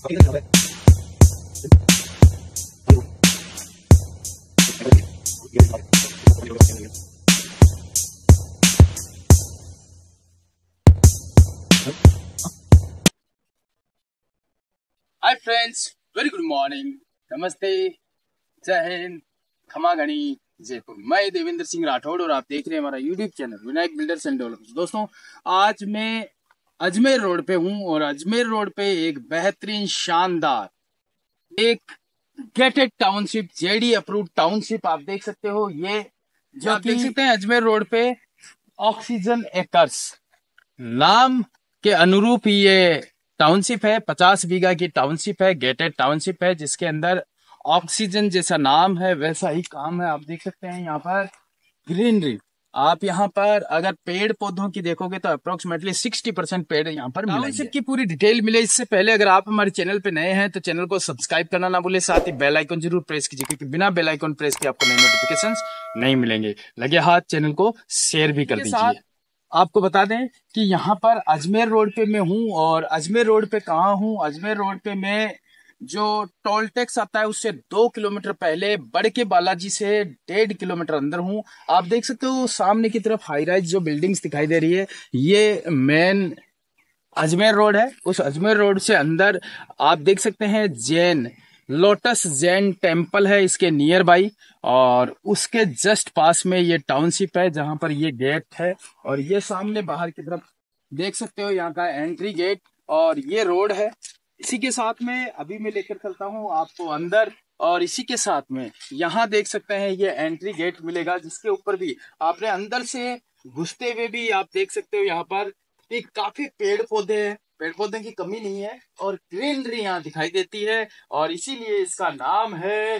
हाय friends, very good morning, namaste, जय हिंद, खमा गणी, जयपुर। मैं देवेंद्र सिंह राठौड़ और आप देख रहे हैं हमारा YouTube channel Vinayak builders and developers. दोस्तों, आज मैं अजमेर रोड पे हूँ और अजमेर रोड पे एक बेहतरीन शानदार एक gated township, JD approved township आप देख सकते हो। ये जो आप देख सकते हैं अजमेर रोड पे ऑक्सीजन एकर्स नाम के अनुरूप ही ये टाउनशिप है। 50 बीघा की टाउनशिप है, गेटेड टाउनशिप है, जिसके अंदर ऑक्सीजन जैसा नाम है वैसा ही काम है। आप देख सकते हैं यहाँ पर ग्रीनरी। आप यहाँ पर अगर पेड़ पौधों की देखोगे तो अप्रोक्सीमेटली 60% पेड़ यहाँ पर मिलेंगे। टाउनशिप की पूरी डिटेल मिले। इससे पहले अगर आप हमारे चैनल पे नए हैं तो चैनल को सब्सक्राइब करना ना भूले, साथ ही बेल आइकन जरूर प्रेस कीजिए, क्योंकि बिना बेल आइकन प्रेस के आपको नई नोटिफिकेशंस नहीं मिलेंगे। लगे हाथ चैनल को शेयर भी कर दीजिए। आपको बता दें कि यहाँ पर अजमेर रोड पे मैं हूँ और अजमेर रोड पे कहाँ हूँ, अजमेर रोड पे मैं जो टोल टैक्स आता है उससे 2 किलोमीटर पहले बड़के बालाजी से 1.5 किलोमीटर अंदर हूँ। आप देख सकते हो सामने की तरफ हाई राइज जो बिल्डिंग्स दिखाई दे रही है, ये मेन अजमेर रोड है। उस अजमेर रोड से अंदर आप देख सकते हैं जैन लोटस जैन टेम्पल है इसके नियर बाई, और उसके जस्ट पास में ये टाउनशिप है जहां पर ये गेट है। और ये सामने बाहर की तरफ देख सकते हो यहाँ का एंट्री गेट और ये रोड है। इसी के साथ में अभी मैं लेकर चलता हूँ आपको अंदर, और इसी के साथ में यहाँ देख सकते हैं ये एंट्री गेट मिलेगा, जिसके ऊपर भी आपने अंदर से घुसते हुए भी आप देख सकते हो यहाँ पर एक काफी पेड़ पौधे हैं, पेड़ पौधे की कमी नहीं है और ग्रीनरी यहाँ दिखाई देती है, और इसीलिए इसका नाम है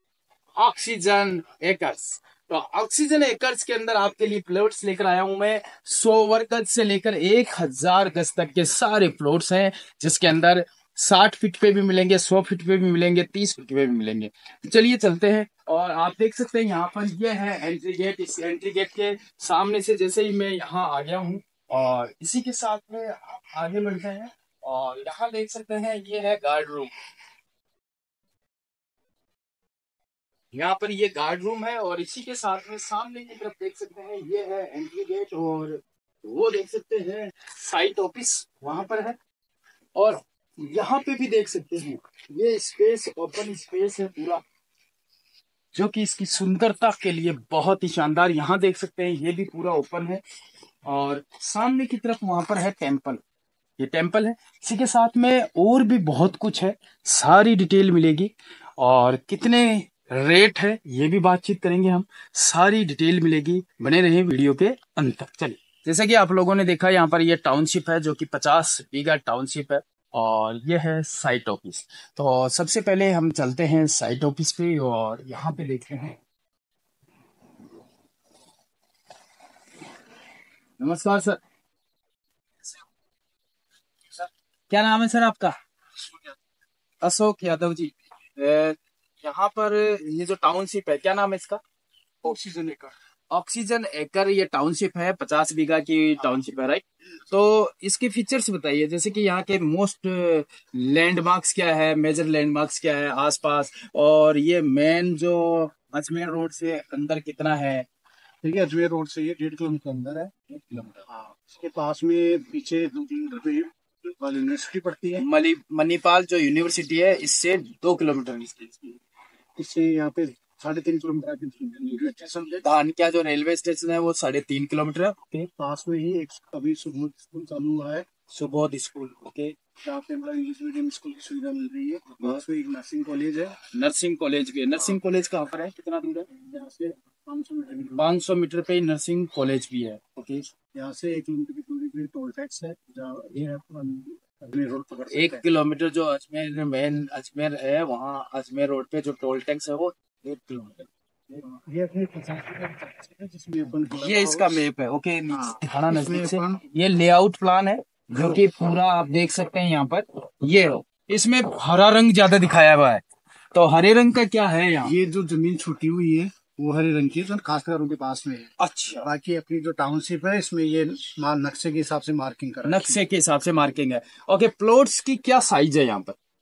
ऑक्सीजन एकर्स। तो ऑक्सीजन एकर्स के अंदर आपके लिए प्लॉट्स लेकर आया हूं मैं। 100 वर्ग गज से लेकर 1000 गज तक के सारे प्लॉट्स हैं, जिसके अंदर 60 फीट पे भी मिलेंगे, 100 फीट पे भी मिलेंगे, 30 फीट पे भी मिलेंगे। तो चलिए चलते हैं। और आप देख सकते हैं यहाँ पर ये है एंट्री गेट। इस एंट्री गेट के सामने से जैसे ही मैं यहाँ आ गया हूँ और इसी के साथ में आप आगे बढ़ते हैं और यहाँ देख सकते हैं ये है गार्ड रूम। यहाँ पर ये गार्ड रूम है और इसी के साथ में सामने की तरफ देख सकते हैं ये है एंट्री गेट, और वो देख सकते हैं साइट ऑफिस वहां पर है। और यहाँ पे भी देख सकते हैं ये स्पेस ओपन स्पेस है पूरा, जो कि इसकी सुंदरता के लिए बहुत ही शानदार। यहाँ देख सकते हैं ये भी पूरा ओपन है और सामने की तरफ वहां पर है टेम्पल, ये टेम्पल है। इसी के साथ में और भी बहुत कुछ है, सारी डिटेल मिलेगी और कितने रेट है ये भी बातचीत करेंगे हम, सारी डिटेल मिलेगी। बने रहे वीडियो के अंत तक। चलिए, जैसे कि आप लोगों ने देखा यहाँ पर ये टाउनशिप है जो कि 50 बीघा टाउनशिप है और ये है साइट ऑफिस। तो सबसे पहले हम चलते हैं साइट ऑफिस पे और यहाँ पे देखते हैं। नमस्कार सर। क्या नाम है सर आपका? अशोक यादव जी। यहाँ पर ये जो टाउनशिप है क्या नाम है इसका? ऑक्सीजन एकर। ऑक्सीजन एकर ये टाउनशिप है, 50 बीघा की टाउनशिप है, राइट? तो इसके फीचर्स बताइए, जैसे कि यहाँ के मोस्ट लैंडमार्क्स क्या है, मेजर लैंडमार्क्स क्या है आसपास, और ये मेन जो अजमेर रोड से अंदर कितना है? ठीक है, अजमेर रोड से ये 1.5 किलोमीटर अंदर है। 1 किलोमीटर, हाँ। इसके पास में पीछे 2-3 यूनिवर्सिटी पड़ती है। मणिपाल जो यूनिवर्सिटी है इससे 2 किलोमीटर इससे यहाँ पे 3.5 किलोमीटर रेलवे स्टेशन है। धानक्या जो रेलवे स्टेशन है वो 3.5 किलोमीटर है। के पास में ही एक अभी सुबोध स्कूल चालू हुआ है। Subodh school, okay. यहाँ पे मतलब इंग्लिश मीडियम स्कूल की सुविधा मिल रही है। पास में एक नर्सिंग कॉलेज है। नर्सिंग कॉलेज भी है। नर्सिंग कॉलेज कहाँ पर है, कितना दूर है? यहाँ से 500 मीटर पे नर्सिंग कॉलेज भी है, ओके। यहाँ से 1 किलोमीटर की दूरी पे टोल टैक्स है। ये अजमेर रोड पकड़ 1 किलोमीटर जो अजमेर मेन अजमेर है, वहाँ अजमेर रोड पे जो टोल टैक्स है वो 1 किलोमीटर। ये अपने 50 है जिसमें अपन ये इसका मैप है, ओके। दिखाना नजदीक से। ये लेआउट प्लान है जो कि पूरा आप देख सकते हैं यहाँ पर। ये इसमें हरा रंग ज्यादा दिखाया हुआ है, तो हरे रंग का क्या है यहाँ? ये जो जमीन छूटी हुई है वो हरे रंग की है, जो खासकर उनके पास में है। अच्छा। बाकी अपनी जो टाउनशिप है इसमें ये नक्शे के हिसाब से मार्किंग कर नक्शे के हिसाब से मार्किंग है, ओके। प्लॉट्स की क्या साइज है यहाँ पर?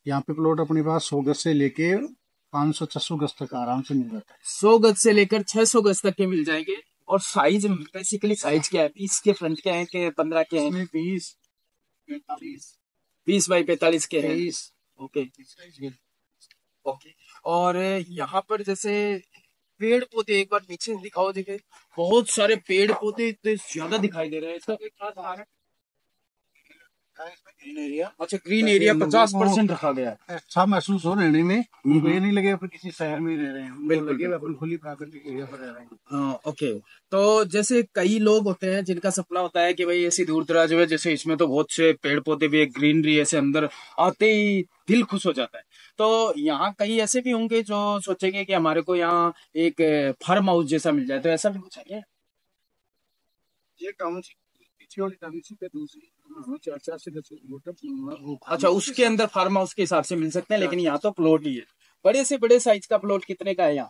यहाँ पे प्लॉट अपने पास 100 गज से लेके 500-600 गज तक आराम से मिल जाता है। 100 गज से लेकर 600 गज तक के मिल जाएंगे। और साइज, बेसिकली साइज क्या है? 20 के फ्रंट के हैं कि 15 के हैं? इसमें 20 20 बाई 45 के हैं। 23 ओके ओके। और यहाँ पर जैसे पेड़ पौधे एक बार नीचे दिखाओ, देखे बहुत सारे पेड़ पौधे इतने ज्यादा दिखाई दे रहे हैं। इसका क्या कारण है? Green area. अच्छा, ग्रीन एरिया 50% रखा गया है। अच्छा महसूस हो रहने में, उनको ये नहीं लगे अपन किसी शहर में रह रहे हैं, बिल्कुल लगे अपन खुली प्राकृतिक एरिया पर रह रहे हैं। हाँ ओके। तो जैसे कई लोग होते हैं जिनका सपना होता है कि भाई ऐसी दूर दराज में, जैसे इसमें तो बहुत से पेड़ पौधे भी, ग्रीनरी, ऐसे अंदर आते ही दिल खुश हो जाता है। तो यहाँ कई ऐसे भी होंगे जो सोचेंगे कि हमारे को यहाँ एक फार्म हाउस जैसा मिल जाए, तो ऐसा भी कुछ है? ये टाउनशिप पीछे वाली टाउनशिप है दूसरी, 4 से 10 किलोमीटर। अच्छा, उसके अंदर फार्म हाउस के हिसाब से मिल सकते हैं, लेकिन यहाँ तो प्लॉट ही है। बड़े से बड़े साइज का प्लॉट कितने का है यहाँ?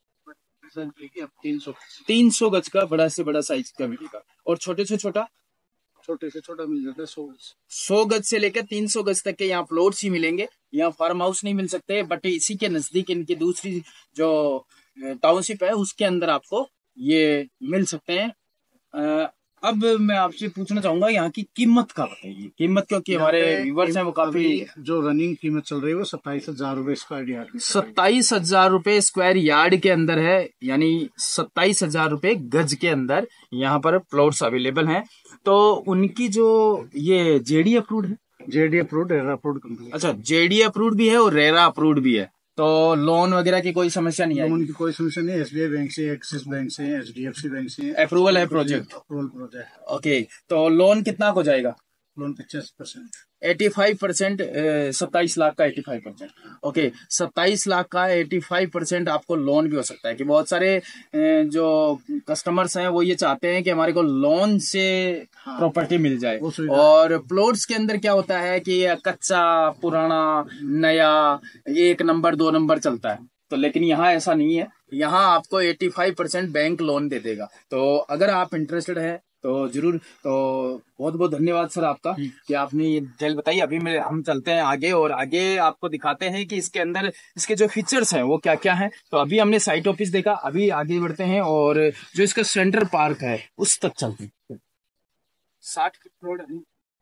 300 गज का बड़ा से बड़ा साइज का मिलेगा। और छोटे से छोटा मिल जाता है 100 गज से लेकर 300 गज तक के यहाँ प्लॉट्स ही मिलेंगे। यहाँ फार्म हाउस नहीं मिल सकते, बट इसी के नजदीक इनकी दूसरी जो टाउनशिप है उसके अंदर आपको ये मिल सकते हैं। अब मैं आपसे पूछना चाहूंगा यहाँ की कीमत का बताइए। कीमत, क्योंकि हमारे व्यूवर्स हैं वो काफी, जो रनिंग कीमत चल रही है वो 27,000 रुपए स्क्वायर यार्ड। 27,000 रुपए स्क्वायर यार्ड के अंदर है, यानी 27,000 रुपए गज के अंदर यहाँ पर प्लॉट्स अवेलेबल हैं। तो उनकी जो ये जेडी अप्रूव्ड है? JD approved, RERA approved company. अच्छा, जेडी अप्रूव्ड भी है और रेरा अप्रूव्ड भी है। तो लोन वगैरह की कोई समस्या नहीं है? लोन की कोई समस्या नहीं। SBI बैंक से, एक्सिस बैंक से, HDFC बैंक से अप्रूवल है प्रोजेक्ट। ओके, तो लोन कितना हो जाएगा? लोन 50%, 85%। 27 लाख का 85%। ओके, 27 लाख का 85% आपको लोन भी हो सकता है। कि बहुत सारे जो कस्टमर्स हैं वो ये चाहते हैं कि हमारे को लोन से प्रॉपर्टी मिल जाए। और प्लॉट्स के अंदर क्या होता है कि कच्चा, पुराना, नया, 1 नंबर 2 नंबर चलता है। तो लेकिन यहाँ ऐसा नहीं है, यहाँ आपको 85% बैंक लोन दे देगा। तो अगर आप इंटरेस्टेड है तो जरूर। तो बहुत बहुत धन्यवाद सर आपका कि आपने ये डिटेल बताई। अभी हम चलते हैं आगे और आगे आपको दिखाते हैं कि इसके अंदर इसके जो फीचर्स हैं वो क्या क्या हैं। तो अभी हमने साइट ऑफिस देखा, अभी आगे बढ़ते हैं और जो इसका सेंटर पार्क है उस तक चलते हैं। 60 फीट रोड है,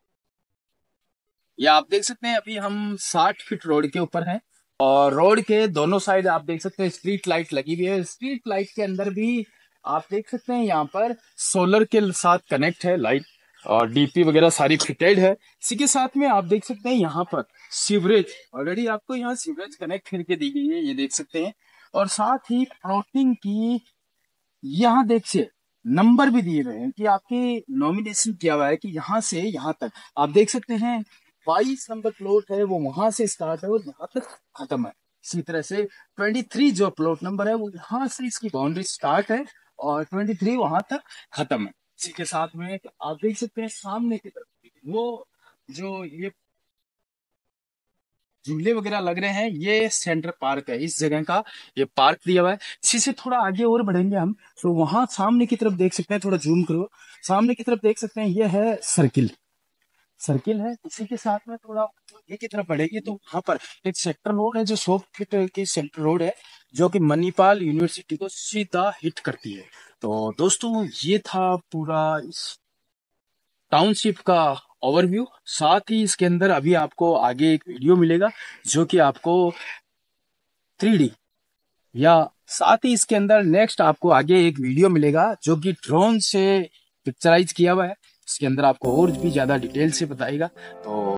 या आप देख सकते हैं अभी हम 60 फीट रोड के ऊपर हैं। और रोड के दोनों साइड आप देख सकते हैं स्ट्रीट लाइट लगी हुई है। स्ट्रीट लाइट के अंदर भी आप देख सकते हैं यहाँ पर सोलर के साथ कनेक्ट है लाइट, और डीपी वगैरह सारी फिटेड है। इसी के साथ में आप देख सकते हैं यहाँ पर सीवरेज, ऑलरेडी आपको यहाँ सीवरेज कनेक्ट करके दी गई है, ये देख सकते हैं। और साथ ही प्लॉटिंग की यहाँ देखिए नंबर भी दिए गए हैं कि आपके नॉमिनेशन किया हुआ है कि यहाँ से यहाँ तक आप देख सकते हैं 22 नंबर प्लॉट है वो वहां से स्टार्ट है और यहाँ तक खत्म है। इसी तरह से 23 जो प्लॉट नंबर है वो यहाँ से इसकी बाउंड्री स्टार्ट है और 23 वहां तक खत्म है। इसी के साथ में आप देख सकते हैं सामने की तरफ वो जो ये झूले वगैरह लग रहे हैं, ये सेंटर पार्क है। इस जगह का ये पार्क दिया हुआ है। इसी से थोड़ा आगे और बढ़ेंगे हम तो वहां सामने की तरफ देख सकते हैं, थोड़ा जूम करो, सामने की तरफ देख सकते हैं ये है सर्किल है। इसी के साथ में थोड़ा आगे की तरफ बढ़ेंगे तो वहां पर एक सेक्टर रोड है जो 100 फीट की सेक्टर रोड है जो कि मणिपाल यूनिवर्सिटी को सीधा हिट करती है। तो दोस्तों ये था पूरा इस टाउनशिप का ओवरव्यू। साथ ही इसके अंदर अभी आपको आगे एक वीडियो मिलेगा जो कि आपको 3D, या साथ ही इसके अंदर नेक्स्ट आपको आगे एक वीडियो मिलेगा जो कि ड्रोन से पिक्चराइज किया हुआ है। इसके अंदर आपको और भी ज्यादा डिटेल से बताएगा। तो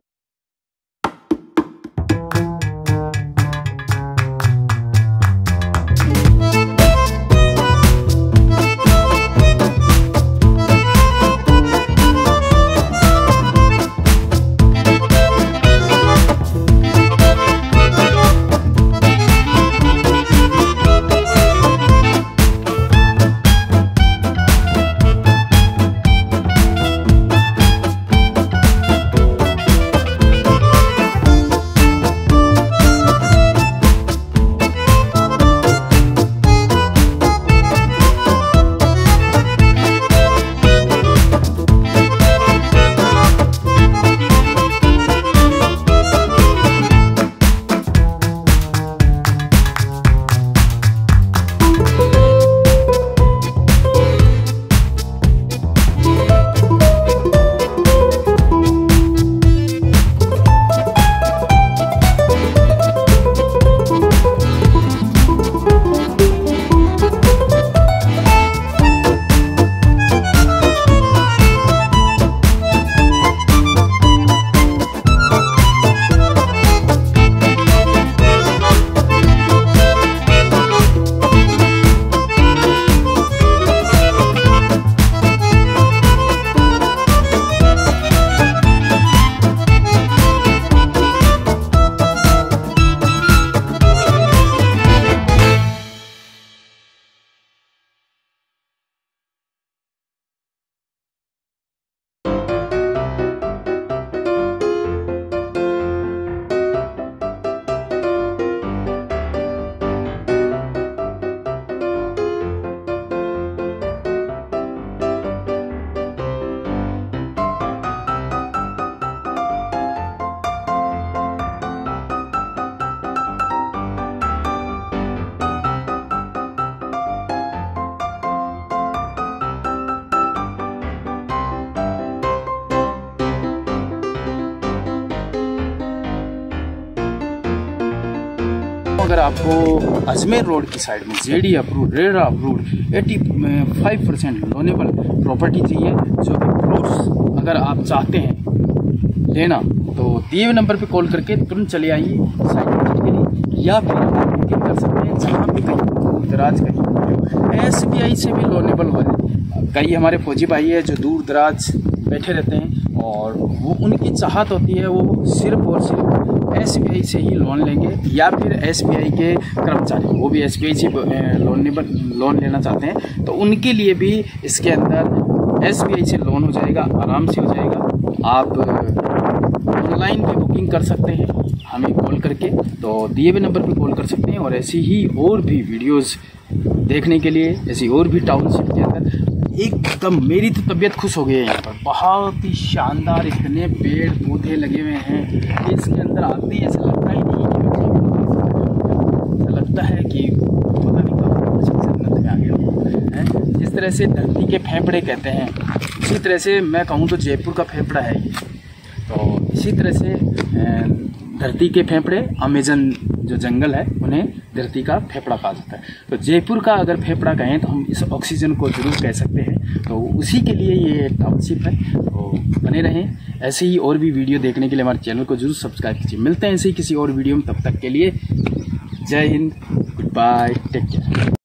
अगर आपको अजमेर रोड की साइड में JD approved, RERA approved 85% loanable property चाहिए, जो कि प्लॉट्स अगर आप चाहते हैं लेना, तो दिए हुए नंबर पे कॉल करके तुरंत चले आइए साइट विजिट के लिए, या फिर आप बुकिंग कर सकते हैं जहाँ भी कहीं दराज कहीं SBI से भी लोनेबल हो जाए। कई हमारे फौजी भाई है जो दूर दराज बैठे रहते हैं और वो उनकी चाहत होती है वो सिर्फ और सिर्फ SBI से ही लोन लेंगे, या फिर SBI के कर्मचारी वो भी SBI से लोन लेना चाहते हैं, तो उनके लिए भी इसके अंदर SBI से लोन हो जाएगा, आराम से हो जाएगा। आप ऑनलाइन भी बुकिंग कर सकते हैं हमें कॉल करके, तो दिए हुए नंबर पर कॉल कर सकते हैं। और ऐसी ही और भी वीडियोस देखने के लिए, ऐसी और भी टाउनशिप के अंदर एकदम मेरी तो तबीयत खुश हो गई है। यहाँ पर बहुत ही शानदार इतने पेड़ पौधे लगे हुए हैं, इसके अंदर आते ही ऐसा लगता ही नहीं कि ऐसा लगता है कि पता नहीं कब जन्नत में आ गया है। जिस तरह से धरती के फेफड़े कहते हैं, इसी तरह से मैं कहूँ तो जयपुर का फेफड़ा है ये। तो इसी तरह से धरती के फेफड़े, अमेजन जो जंगल है उन्हें धरती का फेफड़ा कहा जाता है। तो जयपुर का अगर फेफड़ा कहें तो हम इस ऑक्सीजन को जरूर कह सकते हैं। तो उसी के लिए ये टाउनशिप है। तो बने रहें ऐसे ही और भी वीडियो देखने के लिए हमारे चैनल को जरूर सब्सक्राइब कीजिए। मिलते हैं ऐसे ही किसी और वीडियो में, तब तक के लिए जय हिंद, गुड बाय, टेक केयर।